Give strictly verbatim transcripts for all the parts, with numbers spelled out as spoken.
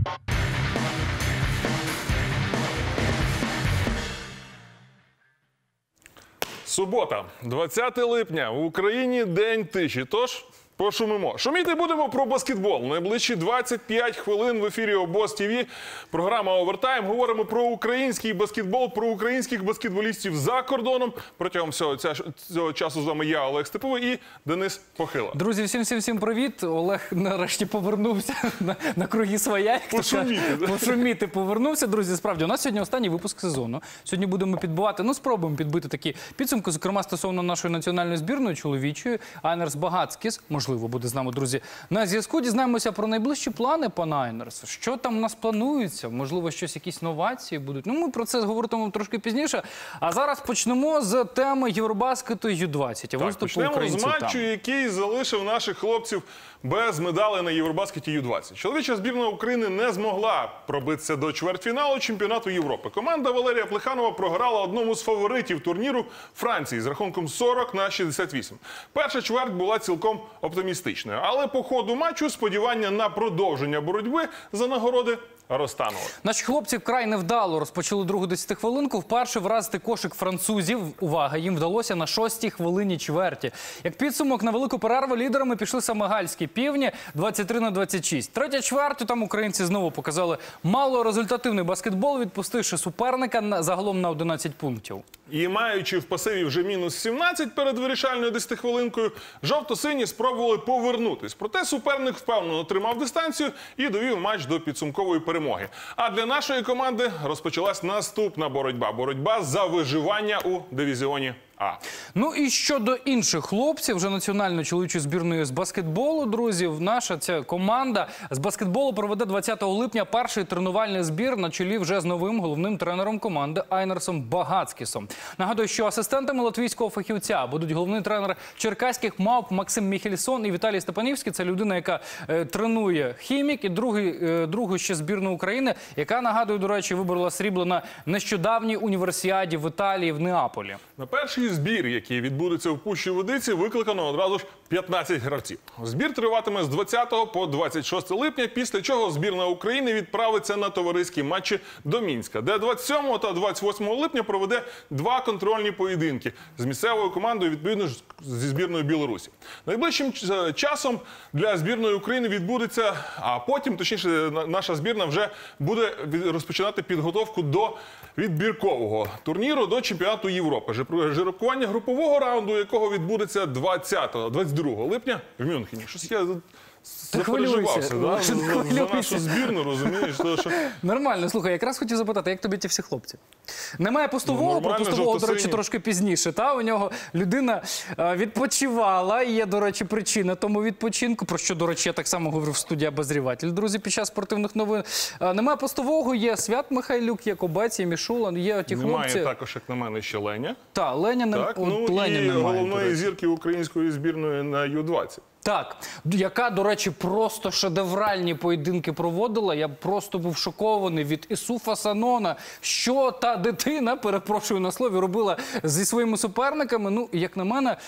Субота, двадцяте липня. В Україні день тиші. Тож, пошумимо. Шуміти будемо про баскетбол. Найближчі двадцять п'ять хвилин в ефірі Обоз ТВ. Програма «Овертайм». Говоримо про український баскетбол, про українських баскетболістів за кордоном. Протягом всього цього часу з вами я, Олег Степовий, і Денис Похила. Друзі, всім-всім-всім привіт. Олег нарешті повернувся на, на круги своя. Пошуміти. Пошуміти повернувся. Друзі, справді, у нас сьогодні останній випуск сезону. Сьогодні будемо підбивати, ну спробуємо підбити такі підсумки, зокрема стосовно нашої національної збірної чоловічої. Айнерс Багацькіс, можливо, буде з нами, друзі, на зв'язку. Дізнаємося про найближчі плани пана Айнерса. Що там у нас планується? Можливо, щось, якісь новації будуть. Ну, ми про це говоритимемо трошки пізніше. А зараз почнемо з теми Євробаскету ю двадцять. Так, почнемо з матчу, там. який залишив наших хлопців без медалей на Євробаскеті ю двадцять. Чоловіча збірна України не змогла пробитися до чвертьфіналу чемпіонату Європи. Команда Валерія Плеханова програла одному з фаворитів турніру Франції з рахунком сорок на шістдесят вісім. Перша чверть була цілком оптимістичною, але по ходу матчу сподівання на продовження боротьби за нагороди розтанули. Наші хлопці вкрай невдало розпочали другу десятихвилинку. Вперше вразити кошик французів, увага, їм вдалося на шостій хвилині чверті. Як підсумок, на велику перерву лідерами пішли саме гальські півні двадцять три на двадцять шість. Третя чверть, там українці знову показали малорезультативний баскетбол, відпустивши суперника на, загалом на одинадцять пунктів. І маючи в пасиві вже мінус сімнадцять перед вирішальною десятихвилинкою, жовто-сині спробували повернутись. Проте суперник впевнено тримав дистанцію і довів матч до підсумкової перемоги. А для нашої команди розпочалась наступна боротьба. Боротьба за виживання у дивізіоні А. Ну і щодо інших хлопців, вже національної чоловічої збірної з баскетболу, друзі, наша ця команда з баскетболу проведе двадцятого липня перший тренувальний збір на чолі вже з новим головним тренером команди Айнерсом Багацькісом. Нагадую, що асистентами латвійського фахівця будуть головний тренер черкаських «Мавп» Максим Міхельсон і Віталій Степанівський. Це людина, яка е, тренує «Хімік», і другий, е, другу ще збірну України, яка, нагадую, до речі, виборола срібло на нещодавній універсіаді в Італії, в Неаполі. На перший збір, який відбудеться в Пущі Водиці, викликано одразу ж п'ятнадцять гравців. Збір триватиме з двадцятого по двадцять шосте липня, після чого збірна України відправиться на товариські матчі до Мінська, де двадцять сьомого та двадцять восьмого липня проведе два контрольні поєдинки з місцевою командою, відповідно зі збірною Білорусі. Найближчим часом для збірної України відбудеться, а потім, точніше, наша збірна вже буде розпочинати підготовку до відбіркового турніру до чемпіонату Європи. Жеребкування групового раунду, якого відбудеться двадцятого, двадцять другого липня в Мюнхені. Щось я запереживався, да? за, за нашу збірну, розумієш? То, що... Нормально, слухай, якраз хотів запитати, як тобі ті всі хлопці? Немає пустового, ну, про пустового, до речі, трошки пізніше. Та? У нього людина а, відпочивала, і є, до речі, причина тому відпочинку, про що, до речі, я так само говорив в студії «Обозріватель». Друзі, під час спортивних новин а, немає пустового, є Свят Михайлюк, є Кобець, є Мішула, є ті немає хлопці. Немає також, як на мене, ще Леня. Так, Леня, так, не... ну, Леня і немає, головної зірки української збірної на ю двадцять. Так, яка, до речі, просто шедевральні поєдинки проводила. Я просто був шокований від Ісуфа Санона, що та дитина, перепрошую на слові, робила зі своїми суперниками. Ну, як на мене,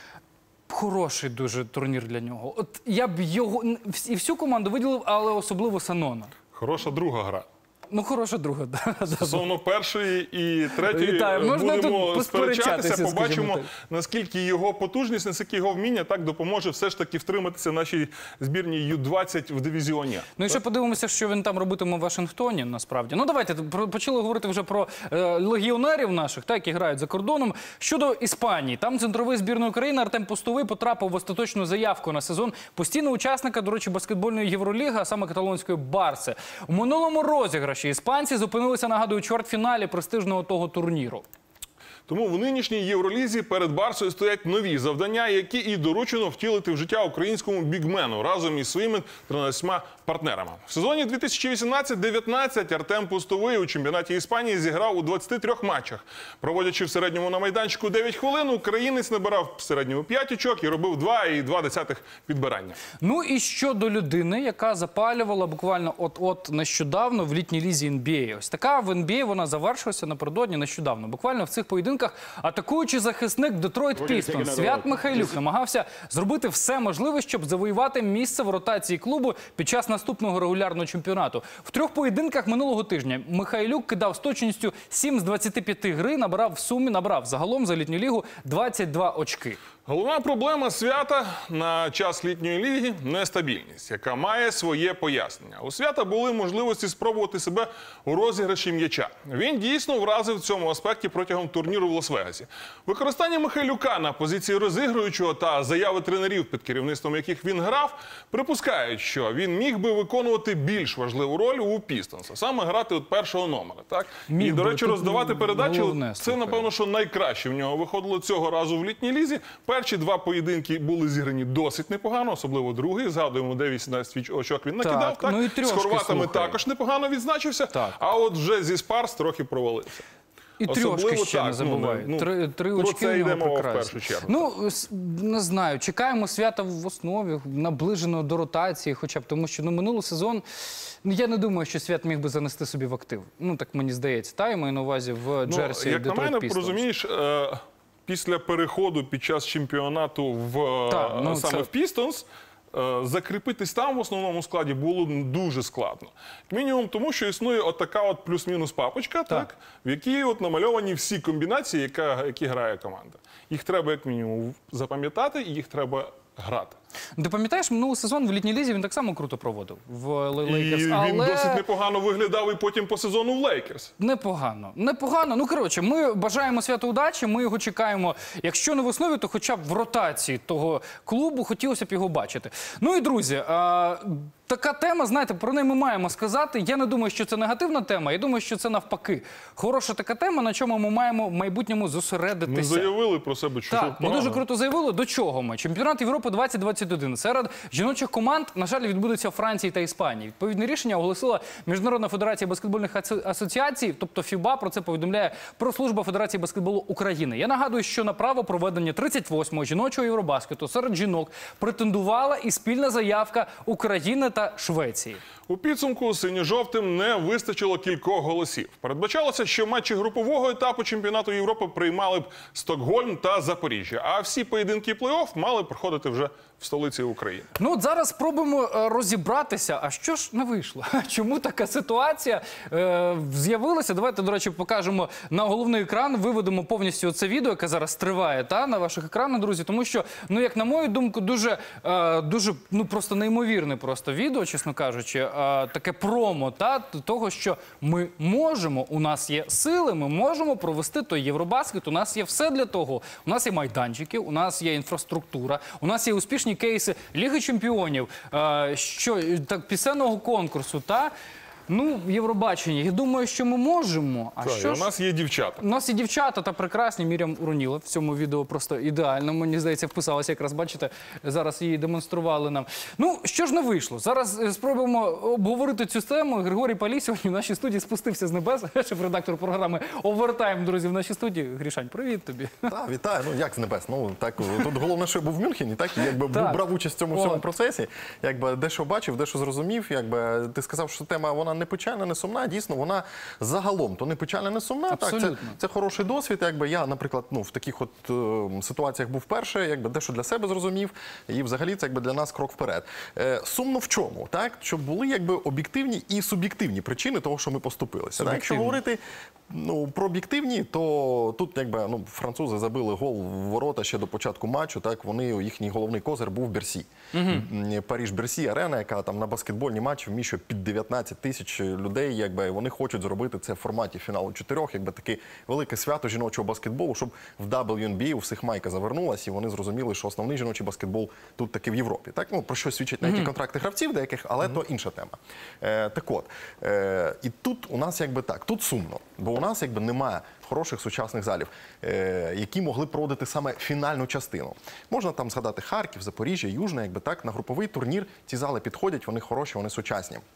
хороший дуже турнір для нього. От я б його і всю команду виділив, але особливо Санона. Хороша друга гра. Ну, хороша друга, да. Стосовно першої і третьої Вітаю. будемо сперечатися, побачимо, наскільки його потужність, наскільки його вміння так допоможе все ж таки втриматися нашій збірній ю двадцять в дивізіоні. Ну і ще подивимося, що він там робитиме в Вашингтоні, насправді. Ну, давайте, почали говорити вже про е, легіонерів наших, так, які грають за кордоном. Щодо Іспанії, там центровий збірної України Артем Пустовий потрапив в остаточну заявку на сезон постійного учасника, до речі, баскетбольної Євроліги, а саме каталонської Барси. У минулому розіграші іспанці зупинилися, нагадую, у чвертьфіналі престижного того турніру. Тому в нинішній Євролізі перед Барсою стоять нові завдання, які і доручено втілити в життя українському бігмену разом із своїми тринадцятьма партнерами. В сезоні дві тисячі вісімнадцять дев'ятнадцять Артем Пустовий у чемпіонаті Іспанії зіграв у двадцяти трьох матчах. Проводячи в середньому на майданчику дев'ять хвилин, українець набирав в середньому п'ять очок і робив два цілих дві десятих підбирання. Ну і щодо людини, яка запалювала буквально от-от нещодавно в літній лізі ен бі ей. Ось така в ен бі ей вона завершилася напередодні нещодавно. Буквально в цих поєдинках атакуючий захисник Детройт Пістонс Свят Михайлюк намагався зробити все можливе, щоб завоювати місце в ротації клубу під час наступного регулярного чемпіонату. В трьох поєдинках минулого тижня Михайлюк кидав з точністю сім з двадцяти п'яти гри, набрав в сумі, набрав загалом за літню лігу двадцять два очки. Головна проблема Свята на час літньої ліги – нестабільність, яка має своє пояснення. У Свята були можливості спробувати себе у розіграші м'яча. Він дійсно вразив в цьому аспекті протягом турніру в Лас-Вегасі. Використання Михайлюка на позиції розігруючого та заяви тренерів, під керівництвом яких він грав, припускають, що він міг би виконувати більш важливу роль у Пістонс, а саме грати от першого номера. Так? Міг І, до би, речі, тут роздавати передачі головне, – це, слухай. напевно, що найкраще в нього виходило цього разу в літній лізі. Перші два поєдинки були зіграні досить непогано, особливо другий. Згадуємо, де вісімнадцять очок він накидав. Так, Так? ну і З трьошки, хорватами слухай. також непогано відзначився. Так. А от вже зі Спарс трохи провалився. І Особливо трьошки ще так, не ну, забувай. ну, три три про очки це у нього йде мова в прекрасні. першу чергу. Ну, с- не знаю, чекаємо Свята в основі, наближеного до ротації хоча б, тому що ну, минулий сезон, ну, я не думаю, що Свят міг би занести собі в актив. Ну, так мені здається. Та, я маю на увазі в Джерсі Ну, як на Detroit мене, Pistons. розумієш, е, після переходу під час чемпіонату в, е, Так, ну, саме це- в Пістонс, е, закріпитись там в основному складі було дуже складно. Як мінімум тому, що існує от така от плюс-мінус папочка, так. в якій от намальовані всі комбінації, яка, які грає команда. Їх треба як мінімум запам'ятати і їх треба грати. Ти пам'ятаєш, минулий сезон в літній лізі він так само круто проводив в І Лейкерс, він але... досить непогано виглядав і потім по сезону в Лейкерс. Непогано. Непогано. Ну, коротше, ми бажаємо Святу удачі, ми його чекаємо, якщо не в основі, то хоча б в ротації того клубу, хотілося б його бачити. Ну і, друзі, а, така тема, знаєте, про неї ми маємо сказати. Я не думаю, що це негативна тема, я думаю, що це навпаки. Хороша така тема, на чому ми маємо в майбутньому зосередитися. Ми заявили про себе, що Так, ми погано. дуже круто заявили. До чого ми? Чемпіонат Європи двадцять двадцять один. Серед жіночих команд, на жаль, відбудеться у Франції та Іспанії. Відповідне рішення оголосила Міжнародна федерація баскетбольних ас- асоціацій, тобто ФІБА, про це повідомляє Прес-служба Федерації баскетболу України. Я нагадую, що на право проведення тридцять восьмого жіночого Євробаскету серед жінок претендувала і спільна заявка України та Швеції. У підсумку синьо-жовтим не вистачило кількох голосів. Передбачалося, що матчі групового етапу чемпіонату Європи приймали б Стокгольм та Запоріжжя, а всі поєдинки плей-офф мали проходити вже в столиці України. Ну от зараз спробуємо е, розібратися, а що ж не вийшло? Чому така ситуація е, з'явилася? Давайте, до речі, покажемо на головний екран, виведемо повністю це відео, яке зараз триває, та, на ваших екранах, друзі, тому що, ну, як на мою думку, дуже, е, дуже, ну, просто неймовірне просто відео, чесно кажучи, е, таке промо, та, того, що ми можемо, у нас є сили, ми можемо провести той Євробаскет, у нас є все для того. У нас є майданчики, у нас є інфраструктура, у нас є успішні кейси Ліги чемпіонів, е, що, так, пісенного конкурсу, та, ну, Євробачення. Я думаю, що ми можемо. А Так, і що у ж? нас є дівчата. У нас і дівчата та прекрасні. Мір'ям Уроніла в цьому відео просто ідеально. Мені здається, вписалася якраз, бачите, зараз її демонстрували нам. Ну, що ж не вийшло? Зараз е, спробуємо обговорити цю тему. Григорій Палій сьогодні в нашій студії спустився з небес. Шеф-редактор програми «Овертайм», друзі, в нашій студії. Грішань, привіт тобі. Так, вітаю. Ну як з небес? Ну так тут головне, що я був в Мюнхені, так і якби Так. брав участь в цьому О. всьому процесі. Якби дещо бачив, дещо зрозумів. Якби ти сказав, що тема вона не печальна, не сумна. Дійсно, вона загалом то не печальна, не сумна. Так, це, Абсолютно. це хороший досвід. Якби я, наприклад, ну в таких от е, ситуаціях був вперше, якби дещо для себе зрозумів, і взагалі це якби для нас крок вперед. Е, сумно в чому? Так, щоб були якби об'єктивні і суб'єктивні причини того, що ми поступилися. Так, якщо Суб'єктивні. говорити ну про об'єктивні, то тут якби ну французи забили гол в ворота ще до початку матчу. Так вони їхній головний козир був Берсі. Угу. Париж Берсі арена, яка там на баскетбольні матчі вміщує під дев'ятнадцять тисяч людей. Якби вони хочуть зробити це в форматі фіналу чотирьох, якби таке велике свято жіночого баскетболу, щоб в дабл ю ен бі ей у всіх майка завернулась, і вони зрозуміли, що основний жіночий баскетбол тут таки в Європі. Так, ну про що свідчать навіть і контракти гравців деяких, але то інша тема. Е, так от е, і тут у нас якби так, тут сумно, бо у нас якби немає хороших сучасних залів, е, які могли проводити саме фінальну частину. Можна там згадати Харків, Запоріжжя, Южне, якби так, на груповий турнір ці зали підходять, вони хороші, вони сучасні.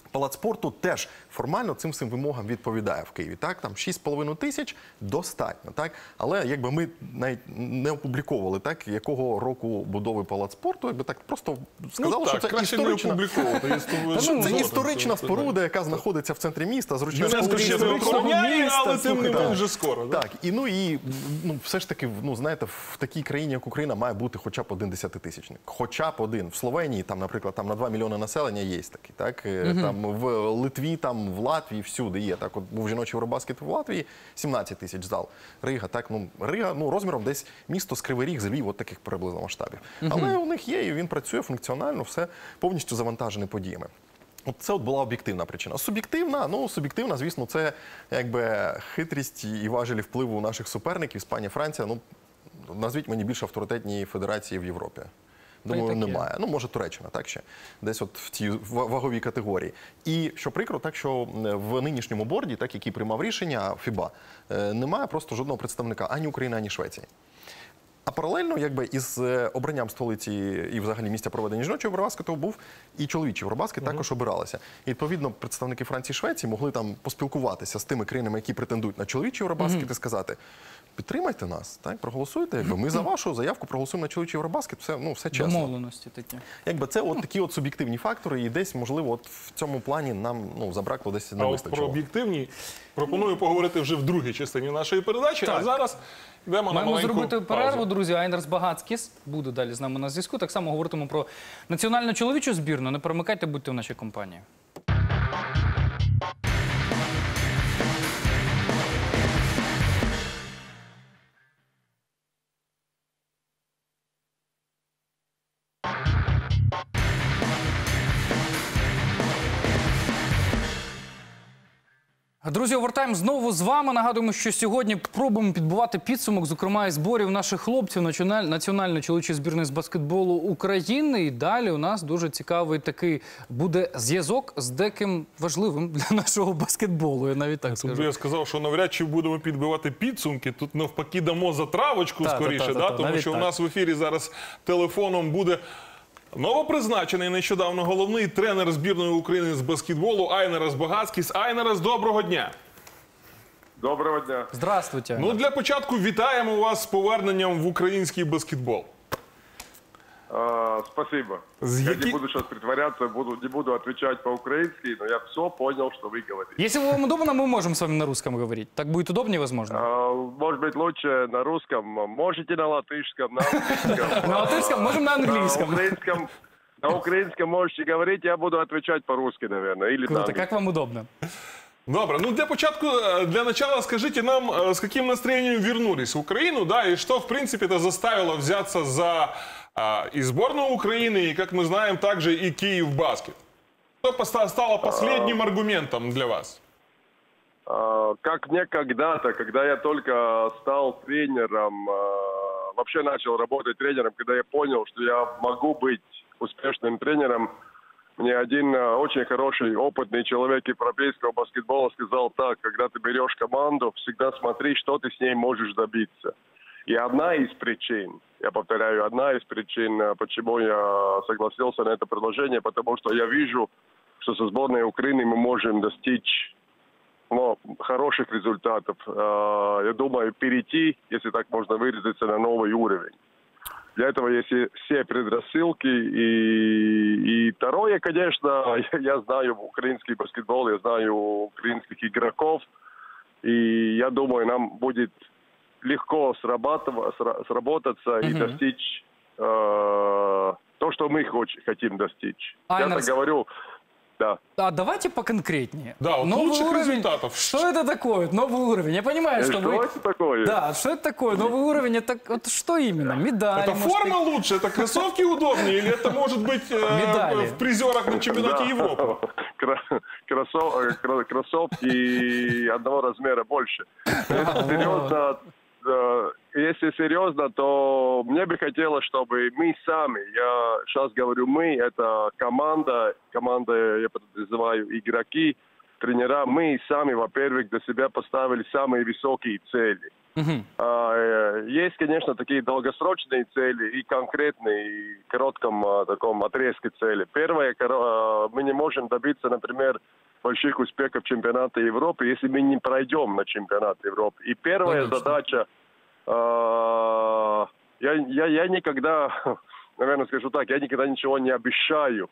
Палац спорту теж формально цим всім вимогам відповідає в Києві. Так, там шість з половиною тисяч достатньо, так. Але якби ми навіть не опубліковували, так, якого року будови палац спорту, якби так просто сказали, Ну, що так, це краще не історична, опубліковувати. Є з тобою що це згоден, історична це споруда, яка знаходиться в центрі міста, зручно ЮНЕСКО ще не охороняє, але тим не менш вже скоро. да? Так, і ну і ну все ж таки, ну знаєте, в такій країні, як Україна, має бути хоча б один десятитисячник. Хоча б один. В Словенії, там, наприклад, там на два мільйони населення є такий, так? Угу. Там в Литві, там в Латвії, всюди є. Так, от був жіночий Євробаскет в Латвії, сімнадцять тисяч зал. Рига, так, ну, Рига, ну, розміром десь місто з Кривий Ріг, з Львів, от таких приблизно масштабів. Угу. Але у них є, і він працює функціонально, все повністю завантажене подіями. От це от була об'єктивна причина. Суб'єктивна, ну, суб'єктивна, звісно, це якби хитрість і важелі впливу наших суперників, Іспанія, Франція, ну, назвіть мені більш авторитетні федерації в Європі. Думаю, немає. Ну, може, Туреччина, так ще. Десь от в цій ваговій категорії. І, що прикро, так, що в нинішньому борді, так, який приймав рішення, ФІБА, немає просто жодного представника ані України, ані Швеції. А паралельно, якби, із обранням столиці і взагалі місця проведення жіночого Євробаскету був і чоловічий Євробаскет, угу. також обиралися. І, відповідно, представники Франції і Швеції могли там поспілкуватися з тими країнами, які претендують на чоловічий Євробаскет, угу. і сказати: підтримайте нас, так, проголосуйте, якби, ми за вашу заявку проголосуємо на чоловічий Євробаскет, все, ну, все чесно. Домовленості такі. Якби це от такі от суб'єктивні фактори, і десь, можливо, от в цьому плані нам, ну, забракло, десь не а вистачило. Про об'єктивні пропоную поговорити вже в другій частині нашої передачі, так. А зараз йдемо на маленьку зробити перерву, паузу. друзі. Айнерс Багацькіс буде далі з нами на зв'язку. Так само говоритимемо про національну чоловічу збірну. Не перемикайте, будьте в нашій компанії. Друзі, овертайм знову з вами. Нагадуємо, що сьогодні пробуємо підбивати підсумок, зокрема, і зборів наших хлопців національної чоловічої збірної з баскетболу України. І далі у нас дуже цікавий такий буде зв'язок з деким важливим для нашого баскетболу, я навіть так скажу. Тут я сказав, що навряд чи будемо підбивати підсумки. Тут навпаки дамо затравочку та, скоріше, та, та, да? та, тому що так. У нас в ефірі зараз телефоном буде новопризначений нещодавно головний тренер збірної України з баскетболу Айнерс Багацькіс. Айнерс, доброго дня! Доброго дня! Здравствуйте! Ну, для початку вітаємо вас з поверненням в український баскетбол. А, спасибо. С Я яки... не буду сейчас притворяться, буду, не буду отвечать по-украински, но я все понял, что вы говорите. Если вам удобно, мы можем с вами на русском говорить. Так будет удобнее, возможно? А, может быть, лучше на русском, можете на латышском, на английском. На латышском, можем на английском. На украинском, на украинском можете говорить, я буду отвечать по-русски, наверное, или на Круто, английском. как вам удобно? Добре, ну для початку, для начала скажите нам, с каким настроением вернулись в Украину, да, и что, в принципе, это заставило взяться за а, и сборную Украины, и, как мы знаем, также и Киевбаскет. Что стало последним аргументом для вас? А, как мне когда-то, когда я только стал тренером, а, вообще начал работать тренером, когда я понял, что я могу быть успешным тренером, мне один очень хороший, опытный человек европейского баскетбола сказал так: когда ты берешь команду, всегда смотри, что ты с ней можешь добиться. И одна из причин, я повторяю, одна из причин, почему я согласился на это предложение, потому что я вижу, что со сборной Украины мы можем достичь, ну, хороших результатов. Я думаю, перейти, если так можно выразиться, на новый уровень. Для этого есть все предрассылки. И, и второе, конечно, я, я знаю украинский баскетбол, я знаю украинских игроков. И я думаю, нам будет легко сработаться uh-huh. и достичь э, то, что мы хоч, хотим достичь. Айнерс... Я так говорю... Да. А давайте поконкретнее. Да, вот новый лучших уровень. результатов. Что это такое? Новый уровень. Я понимаю, что, что вы... это такое? Да, что это такое? Новый уровень, это вот что именно? Медали? Это может, форма и... лучше, это кроссовки удобнее, или это может быть э, в призерах на чемпионате Да. Европы? Кроссов... Кроссовки и одного размера больше. Если серьезно, если серьезно, то мне бы хотелось, чтобы мы сами, я сейчас говорю мы, это команда, команда, я называю игроки, тренера, мы сами, во-первых, для себя поставили самые высокие цели. Мгм. А, э, Есть, конечно, такие долгосрочные цели и конкретные, и в коротком а, таком отрезке цели. Первое, коро- а, мы не можем добиться, например, больших успехов чемпионата Европы, если мы не пройдем на чемпионат Европы. И первая Логично. задача, а, я, я, я никогда, наверное, скажу так, я никогда ничего не обещаю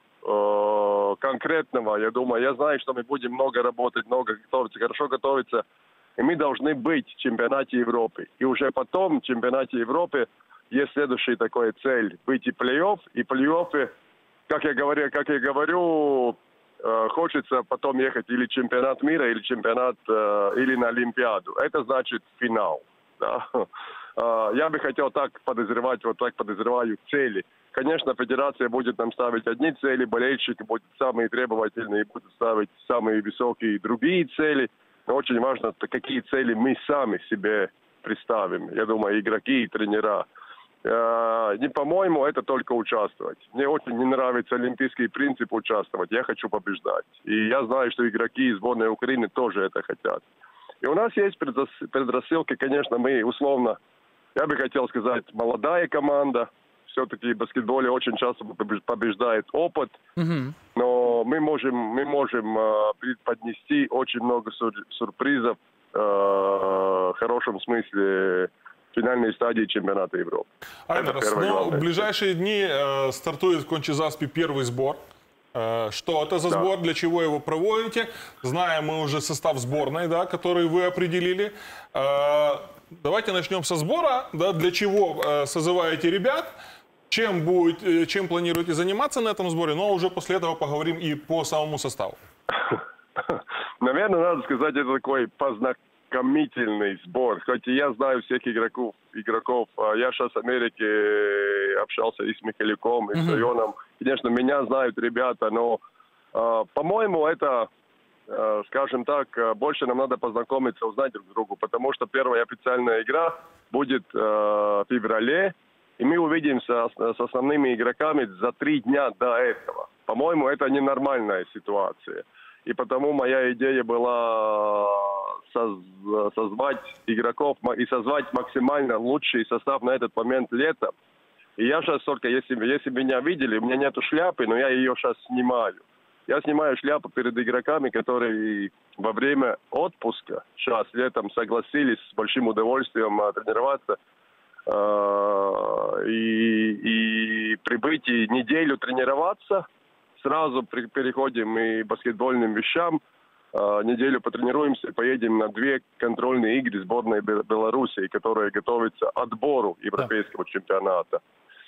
э, конкретного. Я думаю, я знаю, что мы будем много работать, много готовиться, хорошо готовиться. И мы должны быть в чемпионате Европы. И уже потом в чемпионате Европы есть следующая такая цель. Выйти в плей-офф. И плей-оффы, как я говорю, как я говорю, э, хочется потом ехать или чемпионат мира, или чемпионат, э, или на Олимпиаду. Это значит финал. Да? Э, я бы хотел так подозревать, вот так подозреваю цели. Конечно, федерация будет нам ставить одни цели, болельщики будут самые требовательные, будут ставить самые высокие другие цели. Но очень важно, какие цели мы сами себе представим. Я думаю, игроки и тренера. Э, не по-моему, это только участвовать. Мне очень не нравится олимпийский принцип участвовать. Я хочу побеждать. И я знаю, что игроки из сборной Украины тоже это хотят. И у нас есть предрас- предрассылки, конечно, мы условно, я бы хотел сказать, молодая команда. Все-таки в баскетболе очень часто побеждает опыт. Мгм. Но мы можем, мы можем э, преподнести очень много сур- сюрпризов э, в хорошем смысле финальной стадии чемпионата Европы. Айдарас, первое но главное. в ближайшие дни э, стартует в Кончезаспе первый сбор. Э, что это за Да. сбор, для чего его проводите? Знаем мы уже состав сборной, да, который вы определили. Э, давайте начнем со сбора. Да, для чего э, созываете ребят? Чем, будет, э, чем планируете заниматься на этом сборе? Но уже после этого поговорим и по самому составу. Наверное, надо сказать, это такой познакомительный сбор. Хоть и я знаю всех игроков, игроков. а Я сейчас в Америке общался и с Михалюком, и с Районом. Конечно, меня знают ребята, но, а, по-моему, это, а, скажем так, а, больше нам надо познакомиться, узнать друг друга, потому что первая официальная игра будет а, в феврале, и мы увидимся с, с основными игроками за три дня до этого. По-моему, это ненормальная ситуация. И потому моя идея была соз- созвать игроков и созвать максимально лучший состав на этот момент летом. И я сейчас только, если, если меня видели, у меня нету шляпы, но я ее сейчас снимаю. Я снимаю шляпу перед игроками, которые во время отпуска сейчас летом согласились с большим удовольствием а, тренироваться. А, и, и прибыть и неделю тренироваться. Сразу при, переходим и к баскетбольным вещам. А, неделю потренируемся и поедем на две контрольные игры сборной Бел- Белоруссии, которая готовится к отбору европейского чемпионата.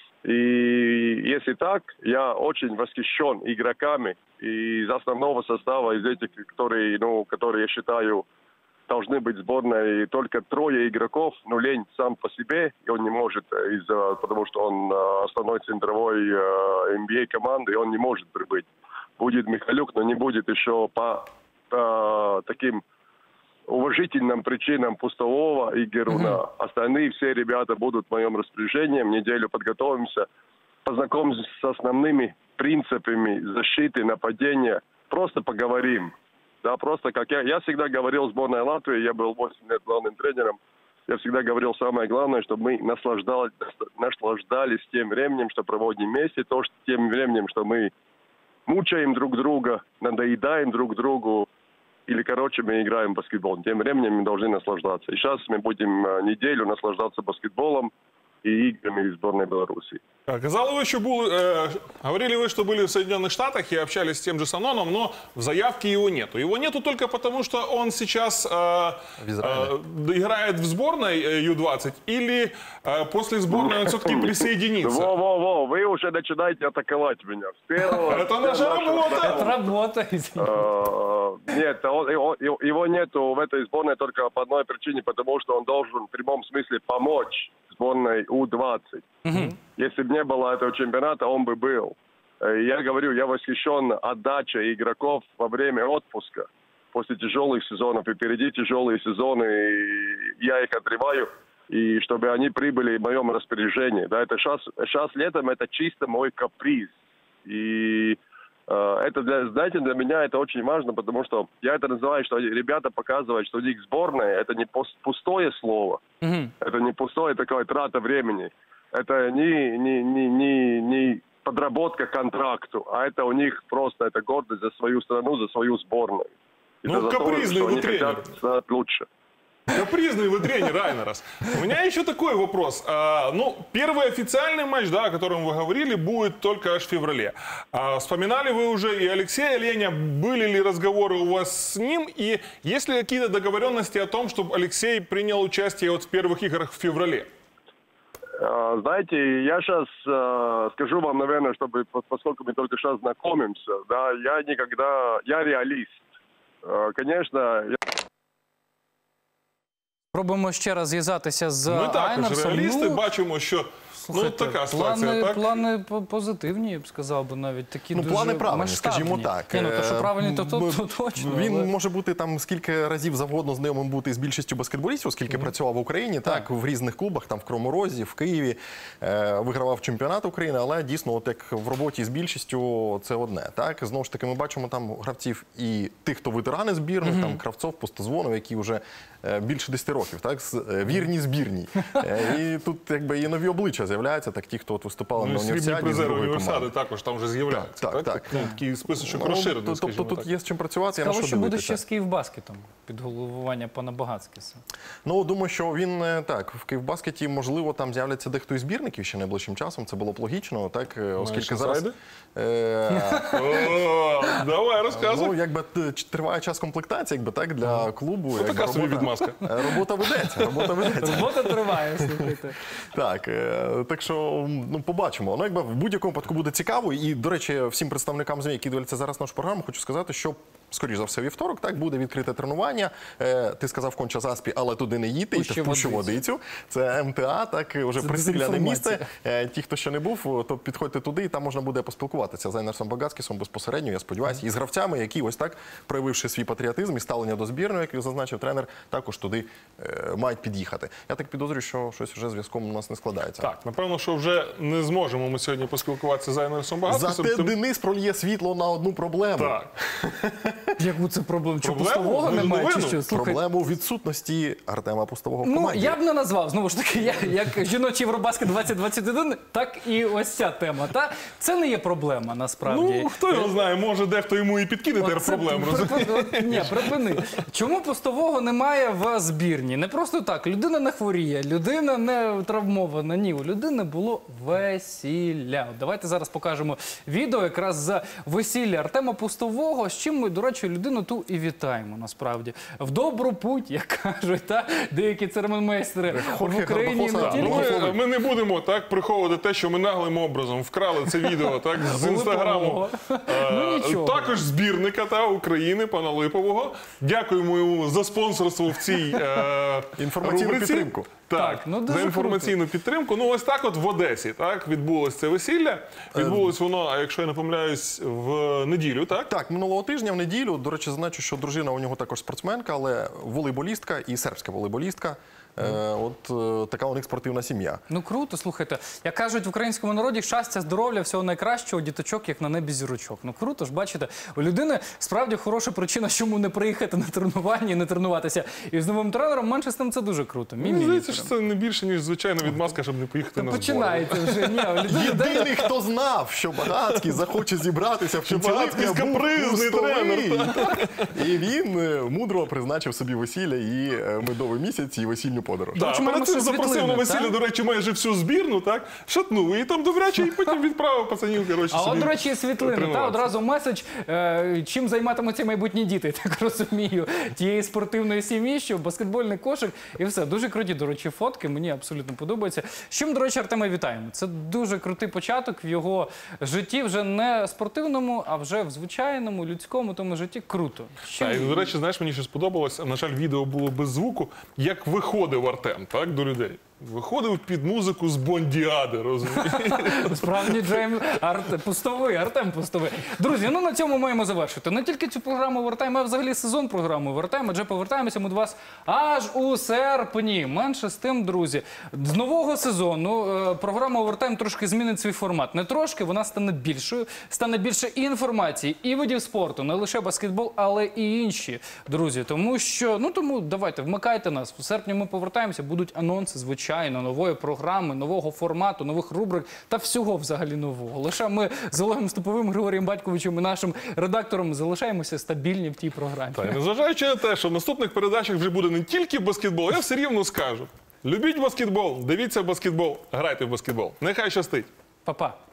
И если так, я очень восхищен игроками из основного состава, из этих, которые, ну, которые я считаю, должны быть в сборной только трое игроков. Ну, Лень сам по себе, и он не может, из-за, потому что он э, основной центровой э, эн би эй команды, и он не может прибыть. Будет Михалюк, но не будет еще по э, таким уважительным причинам Пустового и Геруна. Mm-hmm. Остальные все ребята будут в моем распоряжении. В неделю подготовимся, познакомимся с основными принципами защиты, нападения. Просто поговорим. Да, просто как я, я всегда говорил в сборной Латвии, я был восемь лет главным тренером, я всегда говорил самое главное, чтобы мы наслаждались, наслаждались тем временем, что проводим вместе, то, что тем временем, что мы мучаем друг друга, надоедаем друг другу, или, короче, мы играем в баскетбол. Тем временем мы должны наслаждаться. И сейчас мы будем неделю наслаждаться баскетболом и играми из сборной Беларуси. Казали вы, що були, э, говорили вы, что были в Соединенных Штатах и общались с тем же Саноном, но в заявке его нету. Его нету только потому, что он сейчас э, В Израиле. э, играет в сборной э, ю двадцать, или э, после сборной он все-таки присоединится. Во-во-во, вы уже начинаете атаковать меня. С первого- Это наша работа. Это работа. Э, Нет, он- его, его нету в этой сборной только по одной причине, потому что он должен в прямом смысле помочь сборной ю двадцать. Если бы не было этого чемпионата, он бы был. Э, Я говорю, я восхищен отдачей игроков во время отпуска. После тяжелых сезонов, и впереди тяжелые сезоны, и я их отрываю, и чтобы они прибыли в моем распоряжении. Да, это сейчас, сейчас летом это чисто мой каприз. И Э, Это, для, знаете, для меня это очень важно, потому что я это называю, что ребята показывают, что у них сборная – это не пустое слово, Мгм. это не пустое такое трата времени, это не, не, не, не, не подработка к контракту, а это у них просто это гордость за свою страну, за свою сборную. И Ну, за то, капризный что вы они тренер. хотят стать лучше. Капризный вы тренер, Айнерас. У меня еще такой вопрос. А, ну, первый официальный матч, да, о котором вы говорили, будет только аж в феврале. А, вспоминали вы уже и Алексея Леня, были ли разговоры у вас с ним, и есть ли какие-то договоренности о том, чтобы Алексей принял участие вот в первых играх в феврале? А, Знаете, я сейчас скажу вам, наверное, чтобы, поскольку мы только сейчас знакомимся, да, я никогда, я реалист. А, Конечно, я Пробуємо ще раз зв'язатися з Ми також Айнерсом. реалісти, Ну, бачимо, що ну, слухайте, така ситуація, плани, так? плани по- позитивні, я б сказав би, навіть такі Ну, дуже плани правильні, масштабні. скажімо так. Ні, ну, то, що Е, правильні, то, то, м, то точно. Він але- може бути там скільки разів завгодно знайомим бути з більшістю баскетболістів, оскільки працював в Україні, так, в різних клубах, там в Кривому Розі, в Києві, е, вигравав чемпіонат України, але дійсно, от як в роботі з більшістю, це одне. Так, знову ж таки, ми бачимо там гравців і тих, хто ветерани збірних, там Кравцов, Пустозвонов, які вже е, більше десяти років, так, з- е, вірні збірній. Е, І тут якби і нові обличчя з'являються, так ті, хто от виступали Ну, і на срібні універсіаді з призери другої універсіади команди. також там вже з'являються. Так, так, так. Ну, такий списочок Ну, розширений, тобто скажімо тут так. є з чим працювати, є на Цікаво, що що буде дивитися. ще з Київбаскетом під головування пана Багацькіса. Ну, думаю, що він е, так, в Київбаскеті, можливо, там з'являться дехто із збірників ще найближчим часом. Це було б логічно, так, е, оскільки зараз. інсайди? Е, О, давай, розказуй. Ну, якби т- ч- триває час комплектації, якби так, для клубу. якби, така собі відмазка. е, Робота ведеться, робота ведеться. Робота триває, слухайте. Так, е, так що ну, побачимо. Ну, якби в будь-якому випадку буде цікаво. І, до речі, всім представникам ЗМІ, які дивляться зараз нашу програму, хочу сказати, що скоріш за все, вівторок, так, буде відкрите тренування. Е, ти сказав Конча Заспі, але туди не їдьте, йдьте в Пущу Водицю. Це ем те а, так, вже Це присиляне дезінформація. місце. Е, ті, хто ще не був, то підходьте туди, і там можна буде поспілкуватися з Айнерсом Багацькісом безпосередньо, я сподіваюся, і з гравцями, які ось так, проявивши свій патріотизм і ставлення до збірної, як зазначив тренер, також туди е, мають під'їхати. Я так підозрюю, що щось вже зв'язком у нас не складається. Так, напевно, що вже не зможемо ми сьогодні поспілкуватися з Айнерсом Багацькісом. Зате тим- Денис прольє світло на одну проблему. Так. Яку це проблему? Чи Проблему? пустового Ну, немає, чи новину. що? Слухай, Проблему відсутності Артема Пустового в ну, команді. я б не назвав, знову ж таки, я, як жіночий Євробаскет двадцять двадцять один, так і ось ця тема. Та? Це не є проблема, насправді. Ну, хто його знає, може дехто йому і підкине тепер Оце проблем, припини- розумієш? от, Ні, припини. Чому пустового немає в збірні? Не просто так. Людина не хворіє, людина не травмована. Ні, у людини було весілля. От давайте зараз покажемо відео якраз з весілля Артема Пустового, з чим ми, до речі, людину ту і вітаємо, насправді. В добру путь, як кажуть, та? Деякі церемонмейстери в Хорхе Україні і не Гарбахоса, тільки. Ну, ми, ми не будемо так приховувати те, що ми наглим образом вкрали це відео так, з інстаграму. Липового. Е, Ну, нічого. Також збірника та України, пана Липового. Дякуємо йому за спонсорство в цій е, Інформаційну рубриці. підтримку. Так, Так, ну, дуже за інформаційну підтримку. Ну, ось так от в Одесі так, відбулося це весілля. Відбулось воно, а якщо я не помиляюсь, в неділю, так? Так, минулого тижня в неділю, до речі, зазначу, що дружина у нього також спортсменка, але волейболістка і сербська волейболістка. Е, от е, така у них спортивна сім'я. Ну круто, слухайте. Як кажуть в українському народі, щастя, здоров'я, всього найкращого, діточок, як на небі зірочок. Ну круто ж, бачите, у людини справді хороша причина, чому не приїхати на тренування і не тренуватися. І з новим тренером менше з тим це дуже круто. Мій Мені здається, міністр. що це не більше, ніж звичайна відмазка, щоб не поїхати на збори. Починається вже. Ні, у людини Єдиний, хто знав, що Багацький захоче зібратися в кінці Багацький липня, був капризний Пустовий. тренер, І він е, мудро призначив собі весілля і е, медовий місяць, і весільну подорож. Да, Бачимо, перед цим що запросив світлини, на весілля, так? до речі, майже всю збірну, так? Шатнув її там добряче, і потім відправив пацанів, коротше, А собі от, до речі, світлини, та тренуватися. одразу меседж, е, чим займатимуться майбутні діти, так розумію, тієї спортивної сім'ї, що баскетбольний кошик і все. Дуже круті, до речі, фотки, мені абсолютно подобається. З чим, до речі, Артема вітаємо. Це дуже крутий початок в його житті, вже не спортивному, а вже в звичайному, людському тому житті. Круто. З чим- Так, і, до речі, знаєш, мені ще сподобалось, на жаль, відео було без звуку, як виходив Артем, так, до людей. виходив під музику з Бондіади, розумієте? Справді Джеймс Арт... Пустовий, Артем Пустовий. Друзі, ну на цьому маємо завершити. Не тільки цю програму «Овертайм», а взагалі сезон програми «Овертайм», адже повертаємося ми до вас аж у серпні. Менше з тим, друзі. З нового сезону е, програма «Овертайм» трошки змінить свій формат. Не трошки, вона стане більшою, стане більше інформації і видів спорту, не лише баскетбол, але і інші, друзі. Тому що, ну тому давайте, вмикайте нас. В серпні ми повертаємося, будуть анонси, звичайно, нової програми, нового формату, нових рубрик та всього взагалі нового. Лише ми з Олегом Степовим, Григорієм Батьковичем і нашим редактором залишаємося стабільні в тій програмі. Та й незважаючи на те, що в наступних передачах вже буде не тільки баскетбол, я все рівно скажу. Любіть баскетбол, дивіться баскетбол, грайте в баскетбол. Нехай щастить. Па-па.